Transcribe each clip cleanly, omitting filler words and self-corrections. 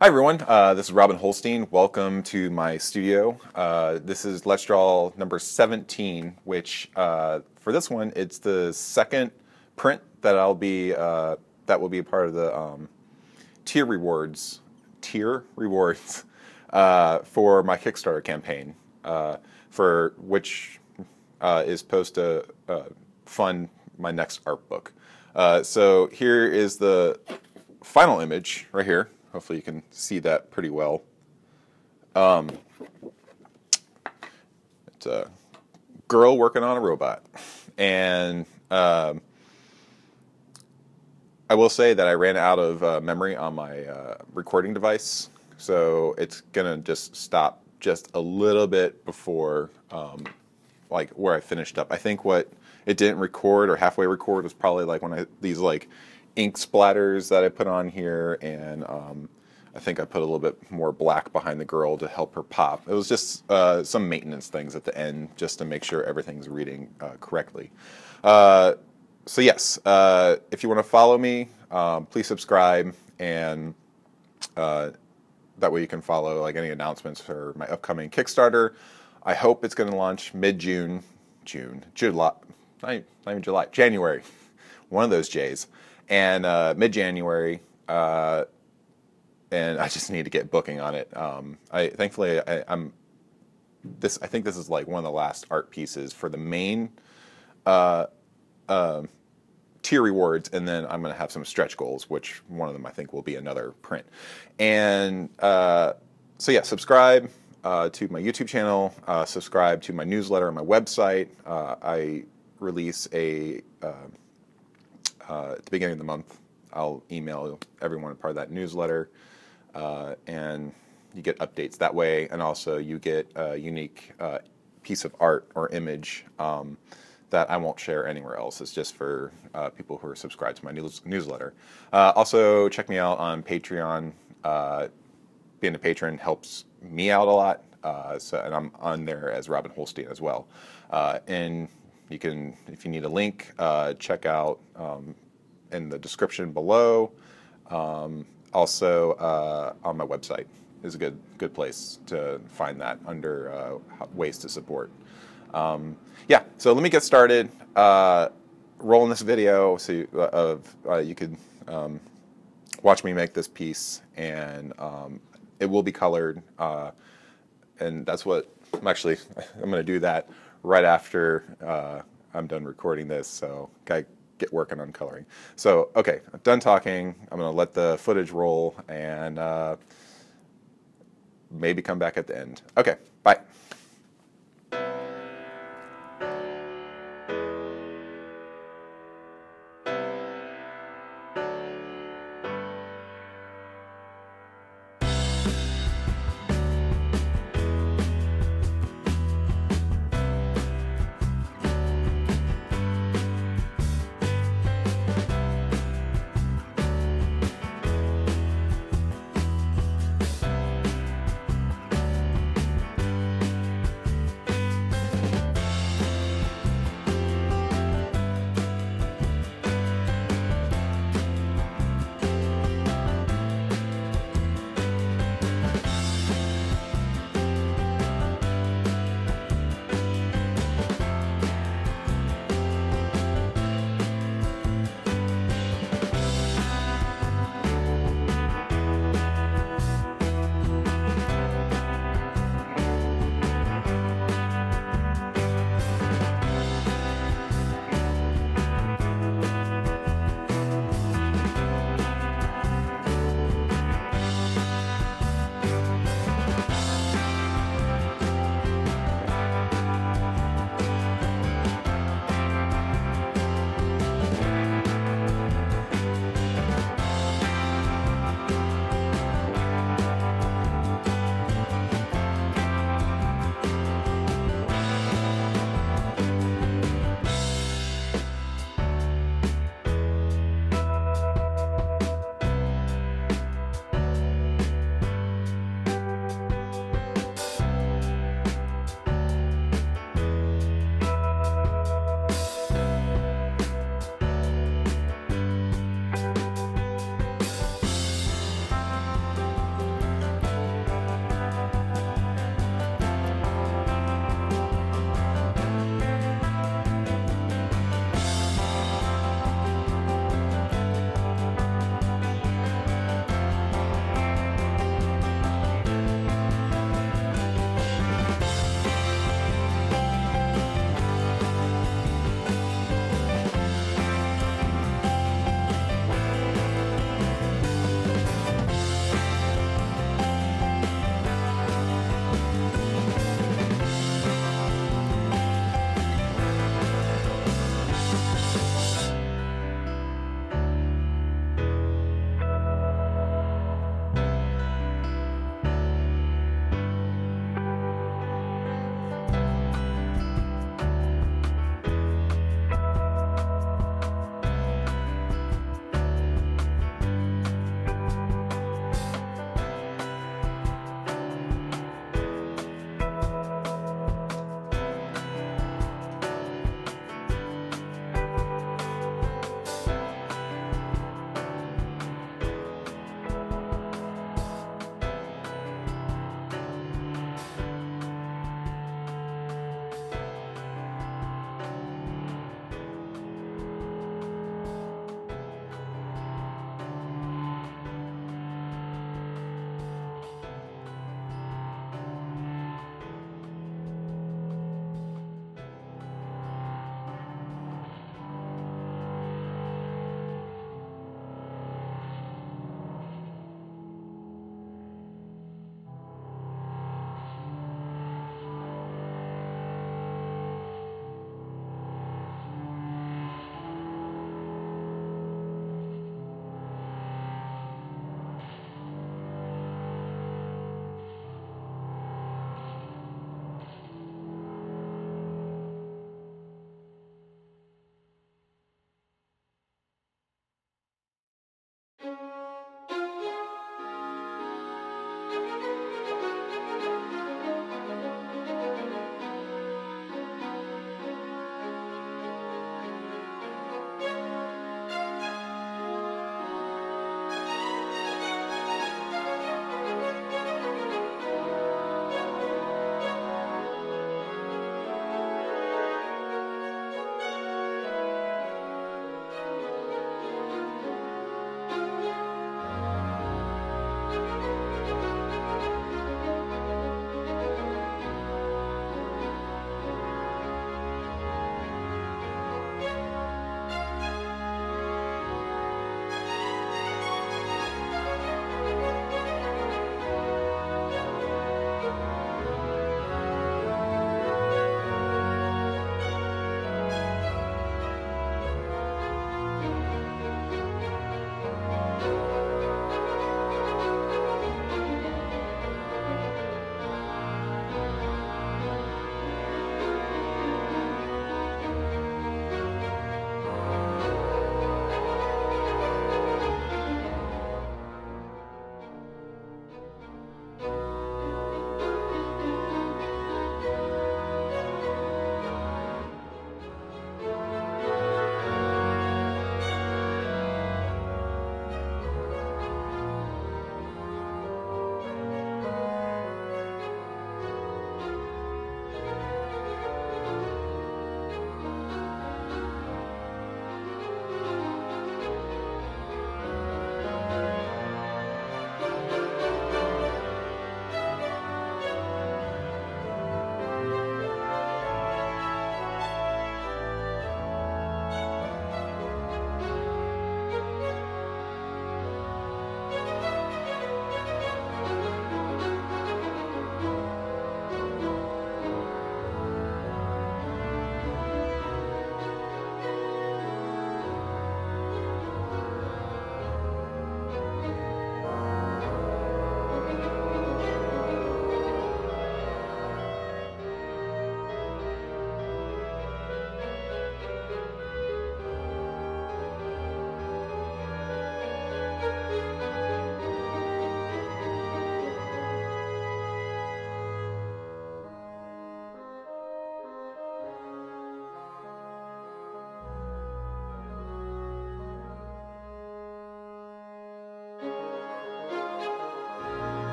Hi everyone, this is Robin Holstein. Welcome to my studio. This is Let's Draw number 17, which for this one, it's the second print that will be a part of the tier rewards for my Kickstarter campaign, for which is supposed to fund my next art book. So here is the final image right here. Hopefully you can see that pretty well. It's a girl working on a robot. And I will say that I ran out of memory on my recording device, so it's going to just stop just a little bit before like where I finished up. I think what it didn't record or halfway record was probably like when these like ink splatters that I put on here, and I think I put a little bit more black behind the girl to help her pop. It was just some maintenance things at the end just to make sure everything's reading correctly. So yes, if you want to follow me, please subscribe, and that way you can follow like any announcements for my upcoming Kickstarter. I hope it's going to launch mid-June, July, not even July, January, one of those J's. And mid-January, and I just need to get booking on it. Thankfully, I think this is like one of the last art pieces for the main tier rewards, and then I'm going to have some stretch goals, which one of them I think will be another print. And so yeah, subscribe to my YouTube channel, subscribe to my newsletter on my website. I release at the beginning of the month, I'll email everyone a part of that newsletter, and you get updates that way, and also you get a unique piece of art or image that I won't share anywhere else. It's just for people who are subscribed to my newsletter. Also, check me out on Patreon. Being a patron helps me out a lot, and I'm on there as Robin Holstein as well. And you can, if you need a link, check out in the description below. Also, on my website is a good place to find that under ways to support. Yeah, so let me get started. Rolling this video so you could watch me make this piece, and it will be colored, and that's what I'm going to do that right after I'm done recording this, so I get working on coloring. So, okay, I'm done talking. I'm going to let the footage roll, and maybe come back at the end. Okay, bye.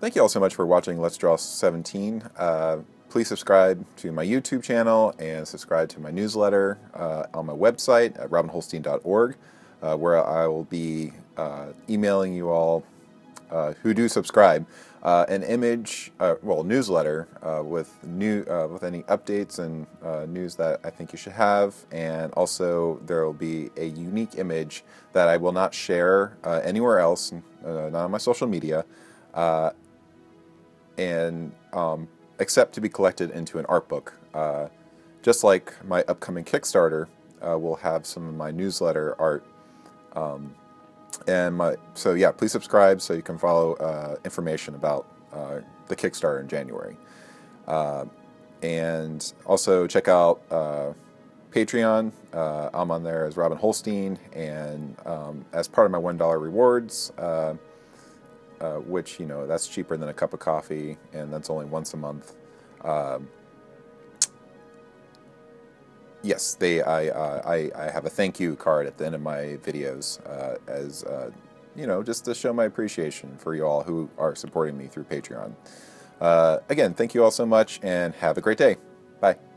Thank you all so much for watching Let's Draw 17. Please subscribe to my YouTube channel and subscribe to my newsletter on my website at robinholstein.org, where I will be emailing you all who do subscribe an image, newsletter with any updates and news that I think you should have, and also there will be a unique image that I will not share anywhere else, not on my social media, and except to be collected into an art book. Just like my upcoming Kickstarter will have some of my newsletter art. So yeah, please subscribe so you can follow information about the Kickstarter in January. And also check out Patreon. I'm on there as Robin Holstein, and as part of my $1 rewards, which, you know, that's cheaper than a cup of coffee, and that's only once a month. Yes, I have a thank you card at the end of my videos, as you know, just to show my appreciation for you all who are supporting me through Patreon. Again, thank you all so much, and have a great day. Bye.